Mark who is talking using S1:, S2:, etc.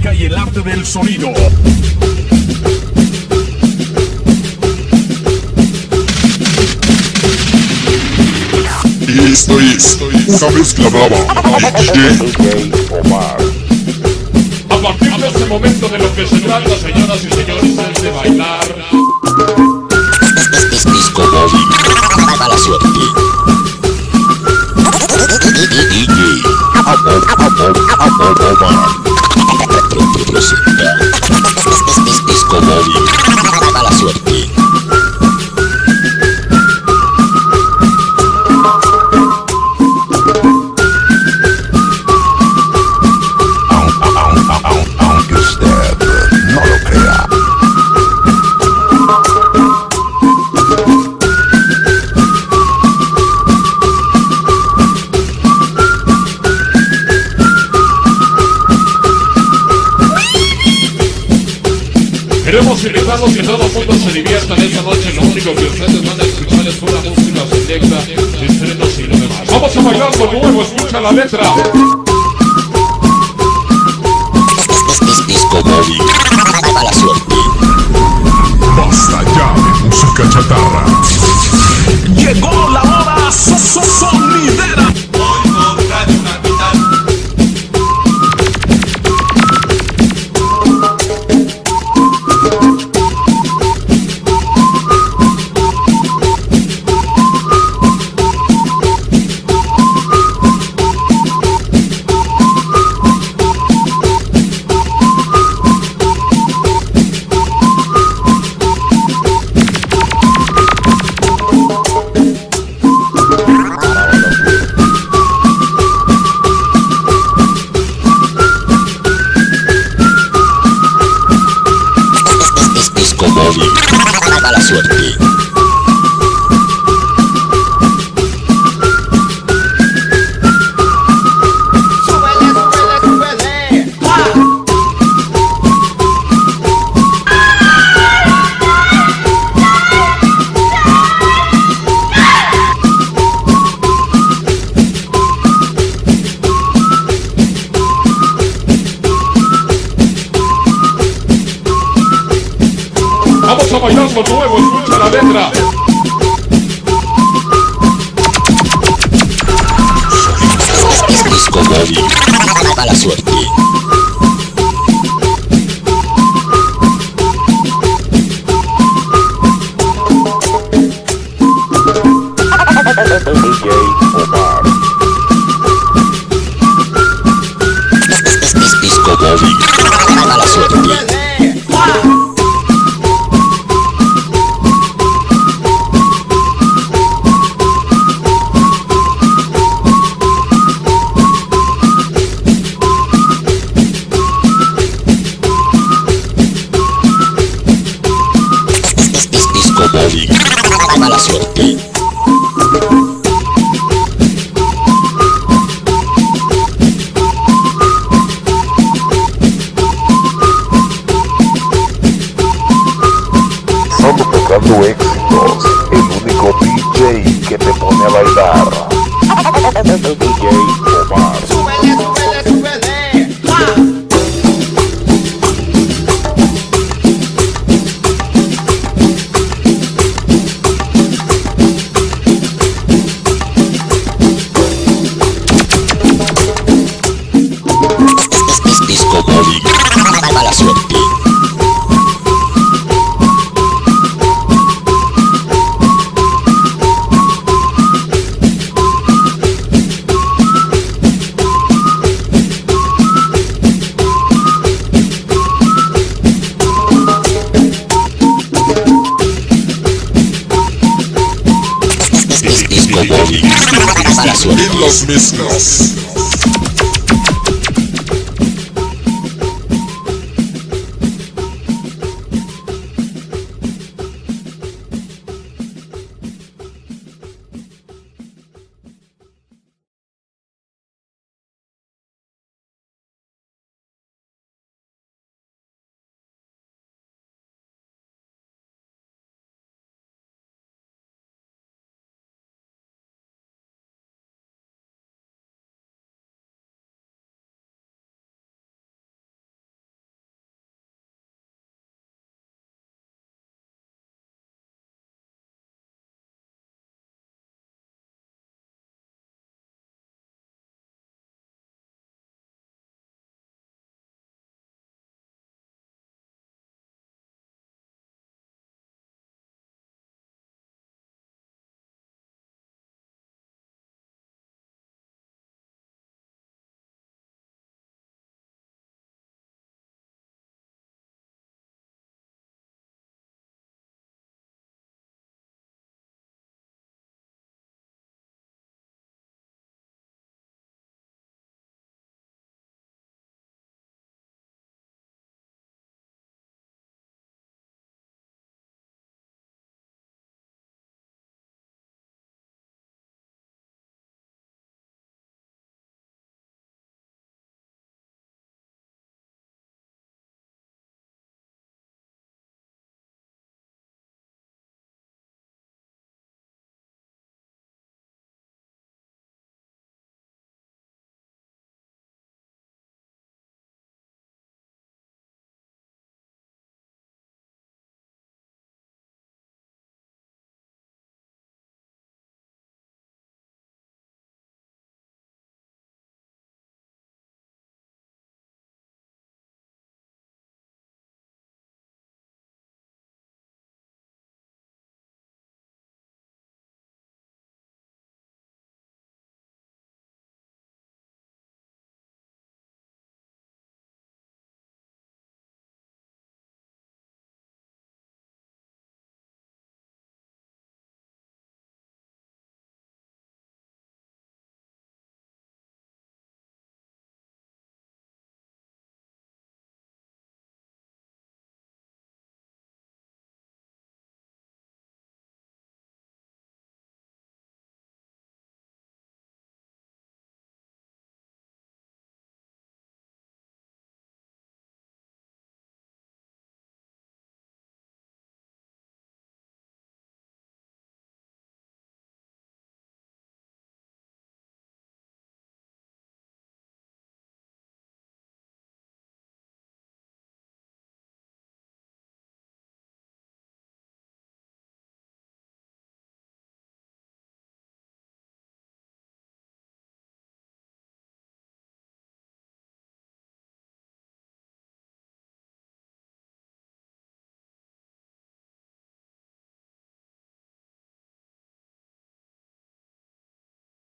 S1: música y el arte del sonido.
S2: Esto es una mezcla brava. DJ Omar.
S1: A partir de este momento de lo que se trata, señoras y señores, es de bailar.
S2: Disco móvil. Mala suerte. DJ Omar. Presenta. Disco móvil. Mala suerte. Aunque usted no lo crea.
S1: Queremos invitarlos que todo el mundo se diviertan esta noche. Lo único que ustedes van a escuchar es pura música selecta, estrenos y lo demás. Vamos a bailar con nuevo, escucha la letra.
S2: Disco móvil. Mala suerte. Basta ya de música chatarra.
S3: Llegó la hora sonidera.
S4: Hoy por Radio Capital.
S2: Disco móvil. Mala suerte.
S4: Súbele, súbele, súbele.
S1: Vamos a bailar con nuevo, escucha la letra.
S2: Disco móvil. Mala suerte. DJ Omar. Disco móvil. Mala suerte. Disco móvil. Mala suerte. Solo tocando éxitos, el único DJ que te pone a bailar. DJ Omar.
S4: Súbele, súbele, súbele.
S2: Disco móvil. Mala suerte. Disco móvil. Mala suerte. En las mezclas.